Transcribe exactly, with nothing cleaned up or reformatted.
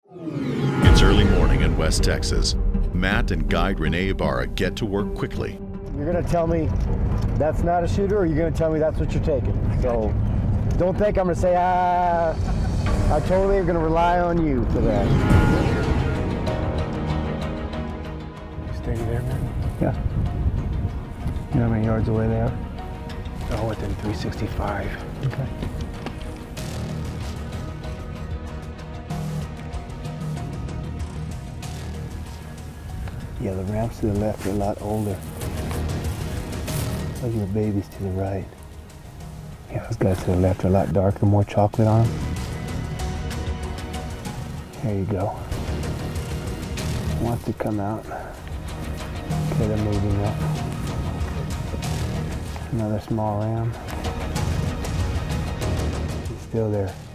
It's early morning in West Texas. Matt and guide Renee Ibarra get to work quickly. You're gonna tell me that's not a shooter, or you're gonna tell me that's what you're taking. So don't think I'm gonna say, ah, I totally am gonna rely on you for that. Steady there, man? Yeah. You know how many yards away they are? Oh, within three sixty-five. Okay. Yeah, the ramps to the left are a lot older. Those are the babies to the right. Yeah, those guys to the left are a lot darker, more chocolate on them. There you go. Wants to come out. Okay, they're moving up. Another small ram. He's still there.